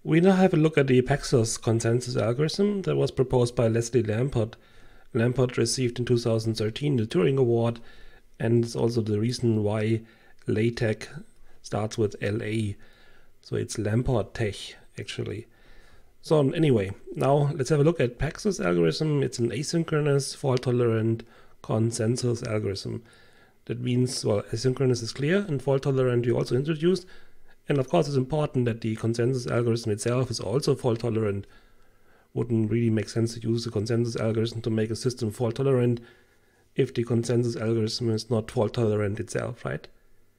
We now have a look at the Paxos consensus algorithm that was proposed by Leslie Lamport. Lamport received in 2013 the Turing Award, and it's also the reason why LaTeX starts with LA. So it's Lamport Tech, actually. So anyway, now let's have a look at Paxos algorithm. It's an asynchronous, fault-tolerant consensus algorithm. That means, well, asynchronous is clear, and fault-tolerant you also introduced. And of course, it's important that the consensus algorithm itself is also fault-tolerant. Wouldn't really make sense to use the consensus algorithm to make a system fault-tolerant if the consensus algorithm is not fault-tolerant itself, right?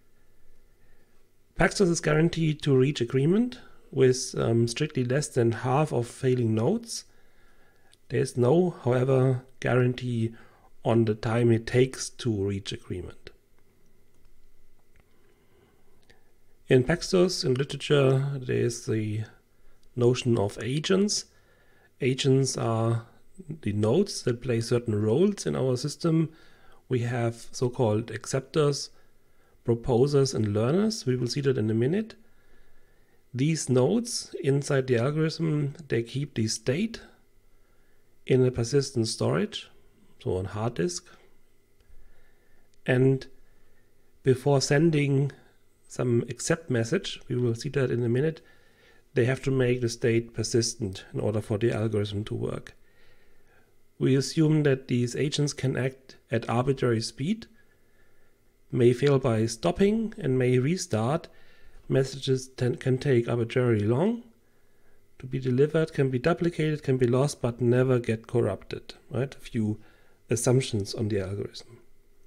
Paxos is guaranteed to reach agreement with strictly less than half of failing nodes. There's no, however, guarantee on the time it takes to reach agreement. In Paxos, in literature, there is the notion of agents. Agents are the nodes that play certain roles in our system. We have so-called acceptors, proposers, and learners. We will see that in a minute. These nodes inside the algorithm, they keep the state in a persistent storage, so on hard disk. And before sending some accept message, we will see that in a minute, they have to make the state persistent in order for the algorithm to work. We assume that these agents can act at arbitrary speed, may fail by stopping, and may restart. Messages can take arbitrarily long to be delivered, can be duplicated, can be lost, but never get corrupted. Right? A few assumptions on the algorithm.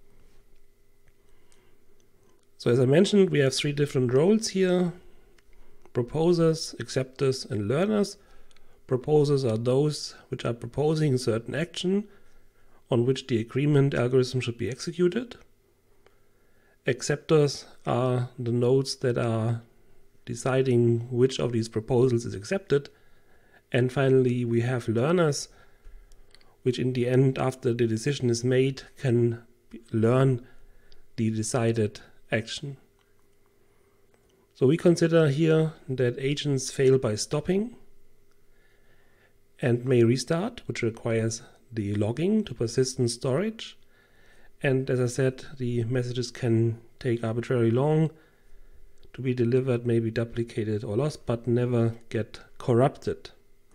So as I mentioned, we have three different roles here: proposers, acceptors, and learners. Proposers are those which are proposing a certain action on which the agreement algorithm should be executed. Acceptors are the nodes that are deciding which of these proposals is accepted. And finally, we have learners, which in the end, after the decision is made, can learn the decided action. So we consider here that agents fail by stopping and may restart, which requires the logging to persistent storage. And as I said, the messages can take arbitrarily long to be delivered, may be duplicated or lost, but never get corrupted.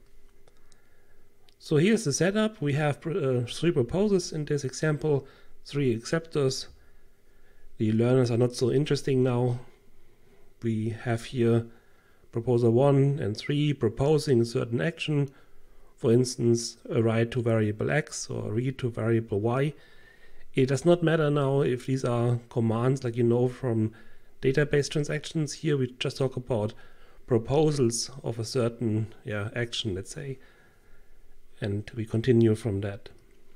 So here's the setup. We have three proposers in this example, three acceptors. The learners are not so interesting now. We have here proposer 1 and 3 proposing a certain action, for instance, a write to variable x or a read to variable y. It does not matter now if these are commands like you know from database transactions. Here we just talk about proposals of a certain action, let's say, and we continue from that.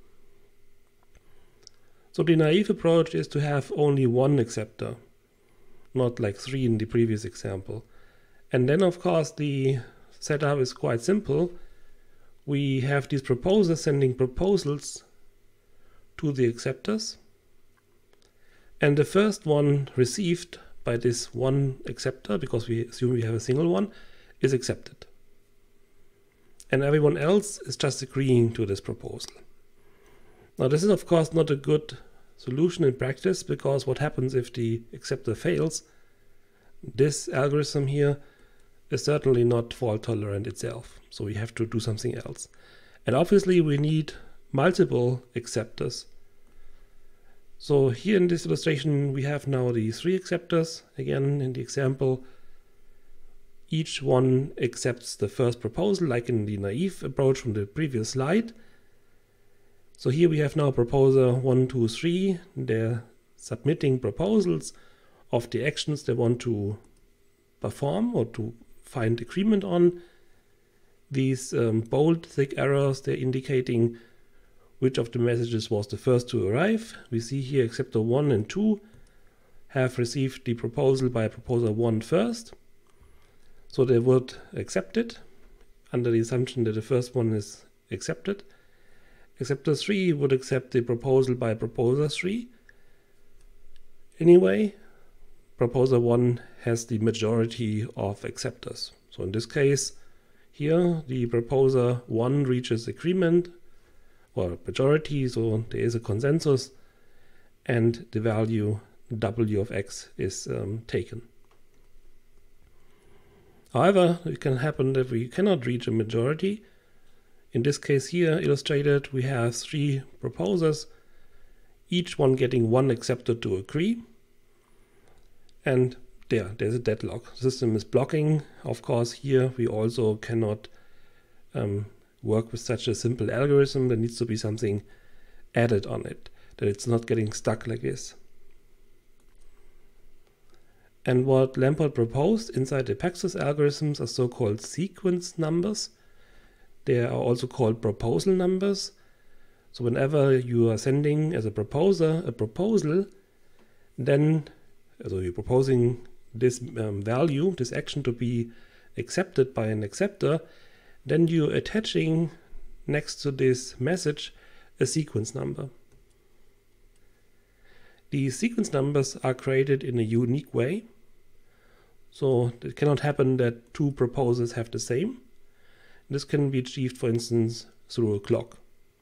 So the naive approach is to have only one acceptor, not like 3 in the previous example. And then of course the setup is quite simple. We have these proposers sending proposals to the acceptors, and the first one received by this one acceptor, because we assume we have a single one, is accepted. And everyone else is just agreeing to this proposal. Now this is of course not a good solution in practice, because what happens if the acceptor fails? This algorithm here is certainly not fault tolerant itself, so we have to do something else. And obviously we need multiple acceptors. So here in this illustration we have now the 3 acceptors. Again, in the example, each one accepts the first proposal, like in the naive approach from the previous slide. So here we have now proposer 1, 2, 3. They're submitting proposals of the actions they want to perform or to find agreement on. These bold thick arrows, they're indicating which of the messages was the first to arrive. We see here acceptor 1 and 2 have received the proposal by proposer 1 first. So they would accept it under the assumption that the first one is accepted. Acceptor 3 would accept the proposal by proposer 3. Anyway, proposer 1 has the majority of acceptors. So in this case, Here the proposer 1 reaches agreement or majority, so there is a consensus, and the value w of x is taken. However, it can happen that we cannot reach a majority. In this case here illustrated, we have 3 proposers, each one getting 1 acceptor to agree, and there's a deadlock. The system is blocking. Of course, here we also cannot work with such a simple algorithm. There needs to be something added on it, that it's not getting stuck like this. And what Lamport proposed inside the Paxos algorithms are so-called sequence numbers. They are also called proposal numbers. So whenever you are sending as a proposer a proposal, then you're proposing this value, this action to be accepted by an acceptor, then you're attaching next to this message a sequence number. These sequence numbers are created in a unique way. So it cannot happen that 2 proposals have the same. This can be achieved, for instance, through a clock.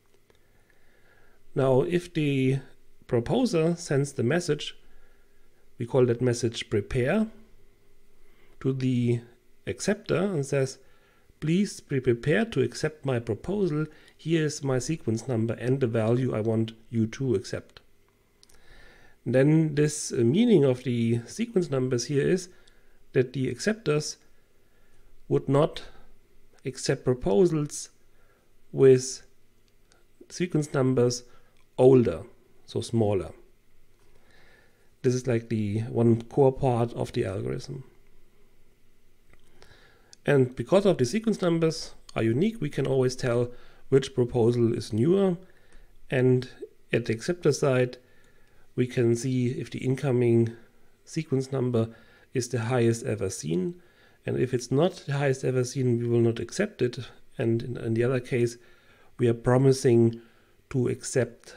Now, if the proposer sends the message, we call that message prepare, to the acceptor and says, please be prepared to accept my proposal. Here is my sequence number and the value I want you to accept. Then this meaning of the sequence numbers here is that the acceptors would not accept proposals with sequence numbers older, so smaller. This is like the one core part of the algorithm. And because of the sequence numbers are unique, we can always tell which proposal is newer. And at the acceptor side, we can see if the incoming sequence number is the highest ever seen. And if it's not the highest ever seen, we will not accept it. And in the other case, we are promising to accept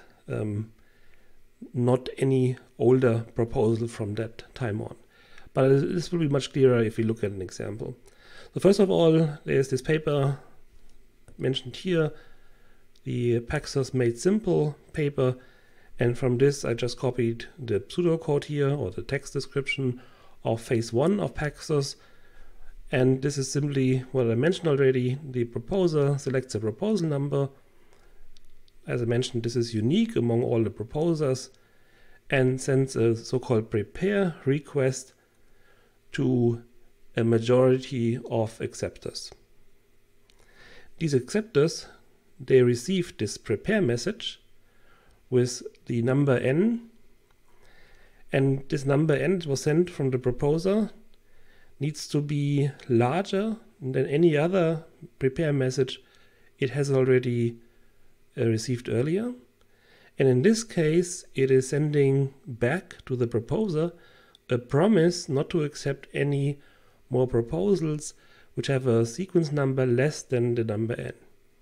not any older proposal from that time on. But this will be much clearer if we look at an example. So first of all, there's this paper mentioned here, the Paxos Made Simple paper. And from this, I just copied the pseudocode here, or the text description of phase 1 of Paxos. And this is simply what I mentioned already. The proposer selects a proposal number. As I mentioned, this is unique among all the proposers, and sends a so-called prepare request to a majority of acceptors. These acceptors, they receive this prepare message with the number n, and this number n was sent from the proposer needs to be larger than any other prepare message it has already received earlier. And in this case, it is sending back to the proposer a promise not to accept any more proposals which have a sequence number less than the number n.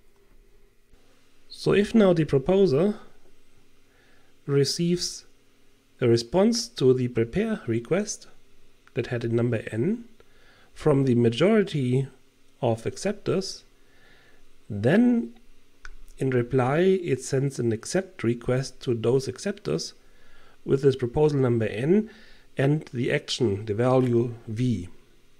So if now the proposer receives a response to the prepare request that had a number n from the majority of acceptors, then in reply it sends an accept request to those acceptors with this proposal number n and the action, the value v.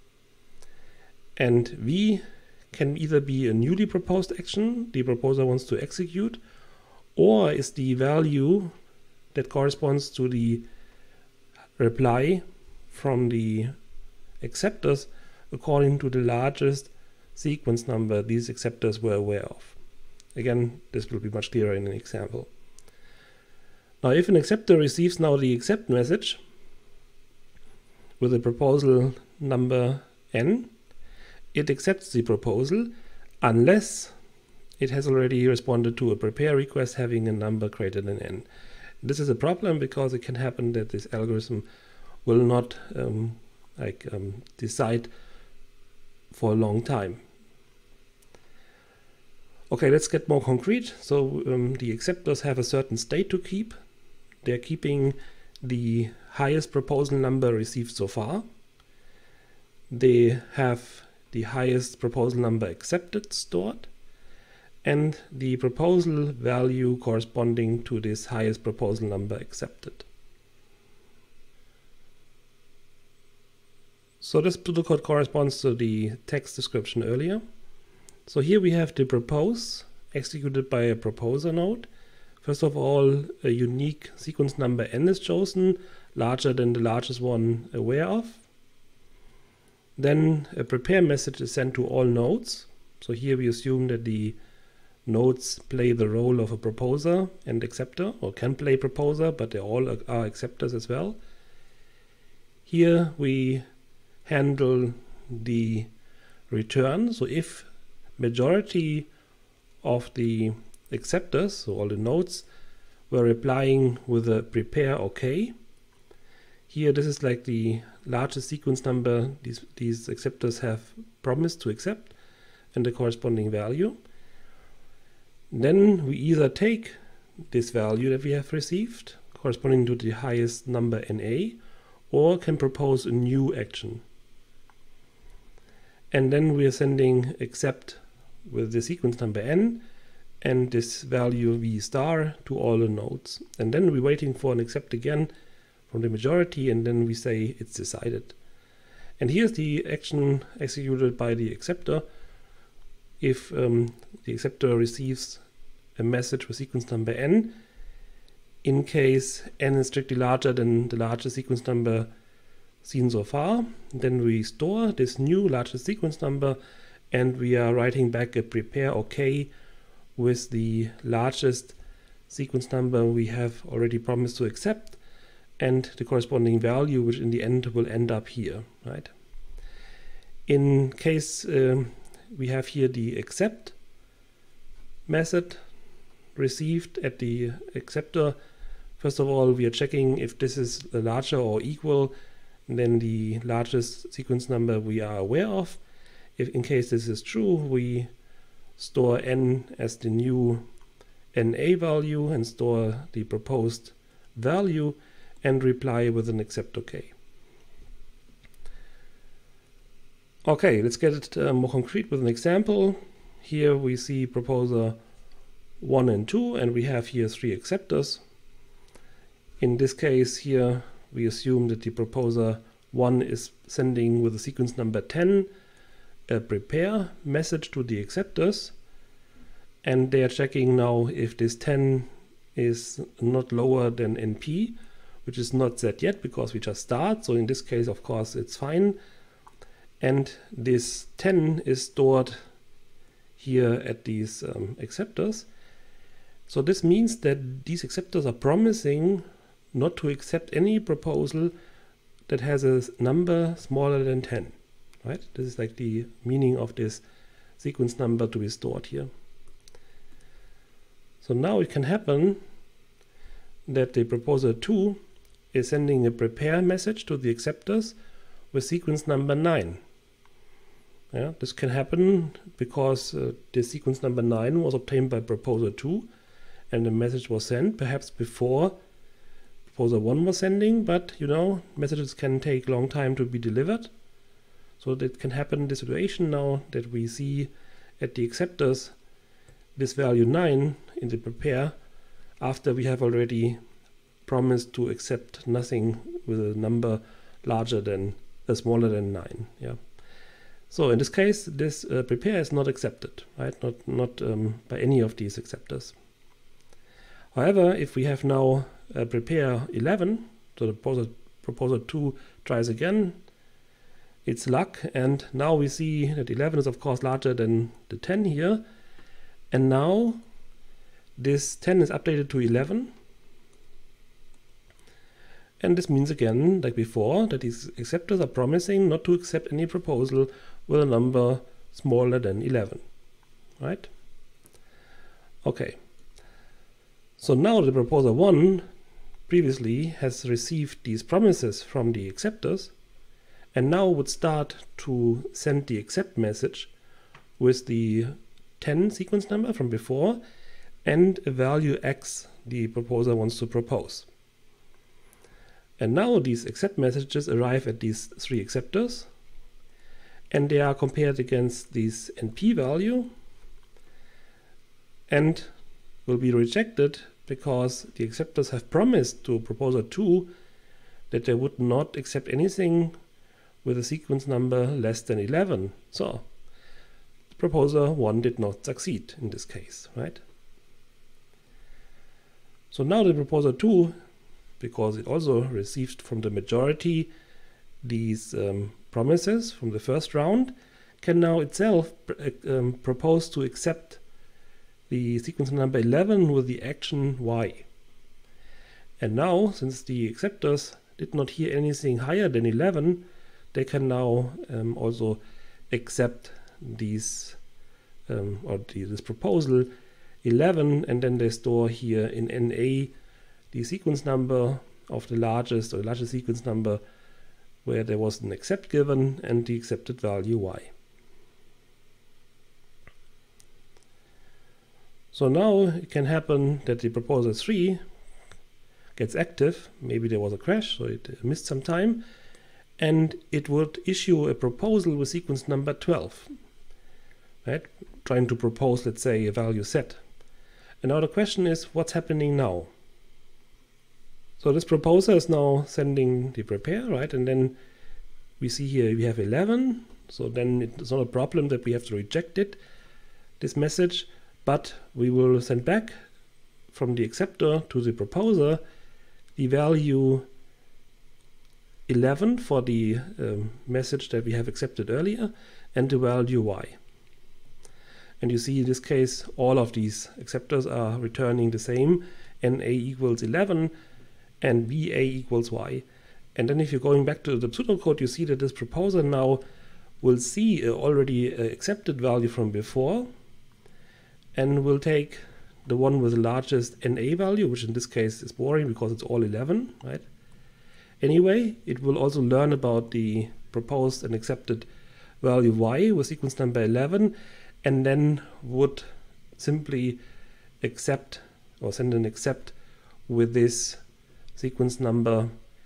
And v can either be a newly proposed action the proposer wants to execute, or is the value that corresponds to the reply from the acceptors according to the largest sequence number these acceptors were aware of. Again, this will be much clearer in an example. Now, if an acceptor receives now the accept message with a proposal number n, it accepts the proposal unless it has already responded to a prepare request having a number greater than n. This is a problem because it can happen that this algorithm will not decide for a long time. Okay, let's get more concrete. So the acceptors have a certain state to keep. They're keeping the highest proposal number received so far. They have the highest proposal number accepted stored, and the proposal value corresponding to this highest proposal number accepted. So this pseudocode corresponds to the text description earlier. So here we have the propose executed by a proposer node. First of all, a unique sequence number n is chosen, larger than the largest one aware of. Then a prepare message is sent to all nodes. So here we assume that the nodes play the role of a proposer and acceptor, or can play proposer, but they all are acceptors as well. Here we handle the return. So if majority of the acceptors, so all the nodes, were replying with a prepare OK. Here this is like the largest sequence number these acceptors have promised to accept and the corresponding value. Then we either take this value that we have received, corresponding to the highest number NA, or can propose a new action. And then we are sending accept with the sequence number n and this value v star to all the nodes. And then we're waiting for an accept again from the majority, and then we say it's decided. And here's the action executed by the acceptor. If the acceptor receives a message with sequence number n, in case n is strictly larger than the largest sequence number seen so far, then we store this new largest sequence number and we are writing back a prepare OK with the largest sequence number we have already promised to accept and the corresponding value, which in the end will end up here, right? In case we have here the accept method received at the acceptor, first of all we are checking if this is larger or equal than the largest sequence number we are aware of. If in case this is true, we store n as the new NA value and store the proposed value and reply with an accept OK. Okay, let's get it more concrete with an example. Here we see proposer 1 and 2, and we have here 3 acceptors. In this case here, we assume that the proposer 1 is sending with the sequence number 10 a prepare message to the acceptors, and they are checking now if this 10 is not lower than NP, which is not set yet because we just start. So in this case, of course, it's fine. And this 10 is stored here at these acceptors. So this means that these acceptors are promising not to accept any proposal that has a number smaller than 10, right? This is like the meaning of this sequence number to be stored here. So now it can happen that the proposer 2 is sending a prepare message to the acceptors with sequence number 9. Yeah, this can happen because the sequence number 9 was obtained by proposer 2 and the message was sent perhaps before proposer 1 was sending, but you know, messages can take a long time to be delivered. So that can happen in this situation now that we see at the acceptors this value 9 in the prepare after we have already promised to accept nothing with a number larger than smaller than 9. Yeah. So in this case, this prepare is not accepted, right? Not by any of these acceptors. However, if we have now prepare 11, so the proposer 2 tries again, it's luck, and now we see that 11 is of course larger than the 10 here, and now this 10 is updated to 11. And this means again, like before, that these acceptors are promising not to accept any proposal with a number smaller than 11, right? Okay. So now the proposer 1 previously has received these promises from the acceptors and now would start to send the accept message with the 10 sequence number from before and a value x the proposer wants to propose. And now these accept messages arrive at these 3 acceptors, and they are compared against this NP value and will be rejected because the acceptors have promised to proposer 2 that they would not accept anything with a sequence number less than 11. So proposer 1 did not succeed in this case, right? So now the proposer 2, because it also received from the majority these promises from the first round, can now itself propose to accept the sequence number 11 with the action y. And now, since the acceptors did not hear anything higher than 11, they can now also accept these this proposal 11, and then they store here in NA the sequence number of the largest sequence number where there was an accept given and the accepted value y. So now it can happen that the proposer 3 gets active, maybe there was a crash, so it missed some time, and it would issue a proposal with sequence number 12, right? Trying to propose, let's say, a value set. And now the question is, what's happening now? So this proposer is now sending the prepare, right? And then we see here we have 11, so then it's not a problem that we have to reject it, this message, but we will send back from the acceptor to the proposer the value 11 for the message that we have accepted earlier and the value y. And you see in this case all of these acceptors are returning the same, NA equals 11 and VA equals y. And then if you're going back to the pseudocode, you see that this proposer now will see already accepted value from before and will take the one with the largest NA value, which in this case is boring because it's all 11, right? Anyway, it will also learn about the proposed and accepted value y with sequence number 11, and then would simply accept or send an accept with this sequence number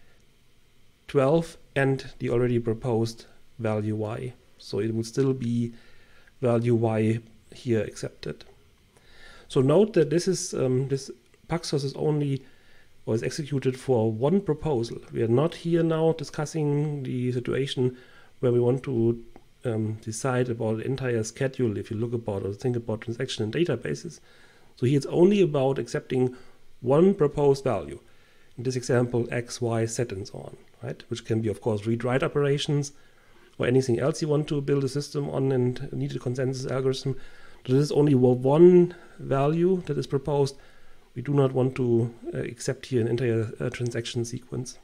12 and the already proposed value y. So it would still be value y here accepted. So note that this is this Paxos is only or is executed for one proposal. We are not here now discussing the situation where we want to decide about the entire schedule if you look about or think about transaction in databases. So here it's only about accepting one proposed value. In this example, x, y, z, and so on, right? Which can be, of course, read-write operations or anything else you want to build a system on and need a consensus algorithm. So this is only one value that is proposed. We do not want to accept here an entire transaction sequence.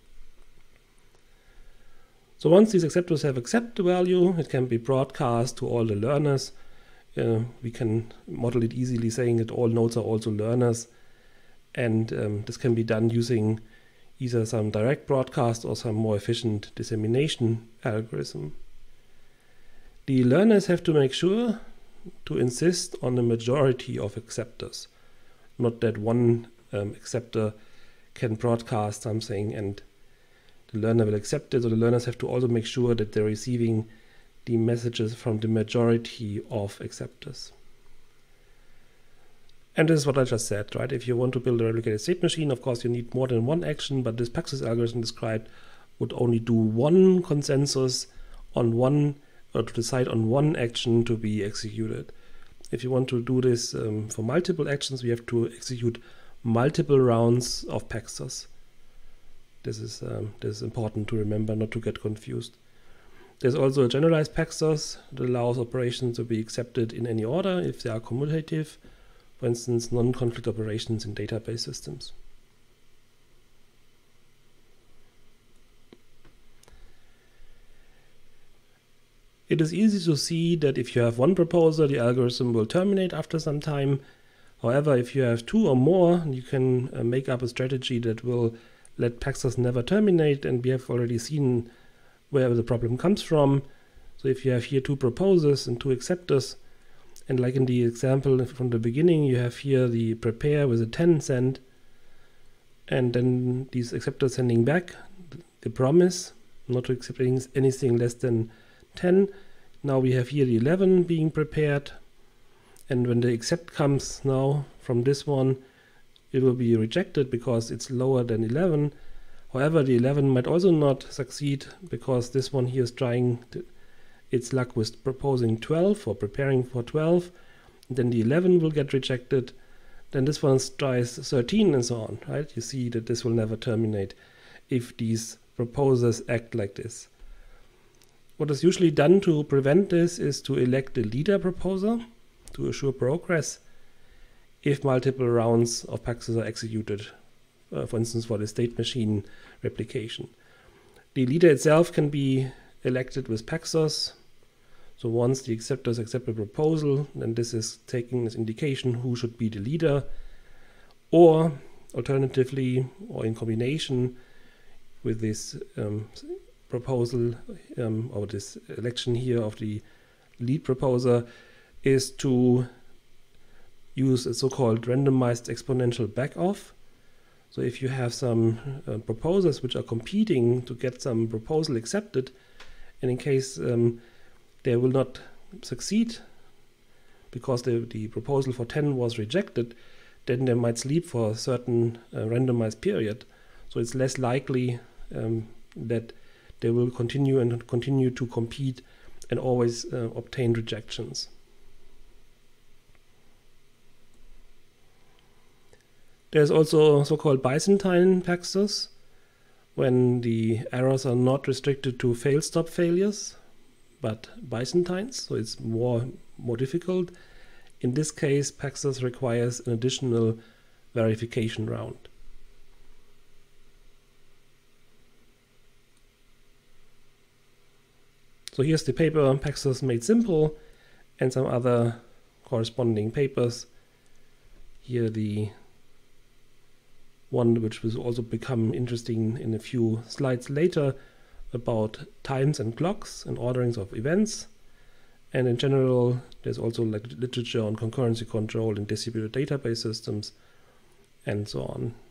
So once these acceptors have accepted the value, it can be broadcast to all the learners. We can model it easily saying that all nodes are also learners. And this can be done using either some direct broadcast or some more efficient dissemination algorithm. The learners have to make sure to insist on the majority of acceptors, not that one acceptor can broadcast something and the learner will accept it. So the learners have to also make sure that they're receiving the messages from the majority of acceptors. And this is what I just said, right? If you want to build a replicated state machine, of course you need more than one action, but this Paxos algorithm described would only do one consensus on one, or to decide on one action to be executed. If you want to do this for multiple actions, we have to execute multiple rounds of Paxos. This is important to remember, not to get confused. There's also a generalized Paxos that allows operations to be accepted in any order if they are commutative. For instance, non-conflict operations in database systems. It is easy to see that if you have one proposer, the algorithm will terminate after some time. However, if you have two or more, you can make up a strategy that will let Paxos never terminate, and we have already seen where the problem comes from. So if you have here two proposers and two acceptors, and like in the example from the beginning, you have here the prepare with a 10 send, and then these acceptors sending back the promise not to accept anything less than 10. Now we have here the 11 being prepared. And when the accept comes now from this one, it will be rejected because it's lower than 11. However, the 11 might also not succeed because this one here is trying its luck with proposing 12 or preparing for 12. Then the 11 will get rejected. Then this one tries 13 and so on, right? You see that this will never terminate if these proposers act like this. What is usually done to prevent this is to elect the leader proposer to assure progress if multiple rounds of Paxos are executed, for instance, for the state machine replication. The leader itself can be elected with Paxos. So once the acceptors accept a proposal, then this is taking as indication who should be the leader. Or alternatively, or in combination with this proposal or this election here of the lead proposer, is to use a so-called randomized exponential backoff. So if you have some proposers which are competing to get some proposal accepted, and in case they will not succeed because the proposal for 10 was rejected, then they might sleep for a certain randomized period. So it's less likely that they will continue to compete and always obtain rejections. There's also so-called Byzantine Paxos, when the errors are not restricted to fail-stop failures, but Byzantines, so it's more difficult. In this case, Paxos requires an additional verification round. So here's the paper Paxos Made Simple and some other corresponding papers. Here the one which will also become interesting in a few slides later about times and clocks and orderings of events. And in general, there's also like literature on concurrency control in distributed database systems and so on.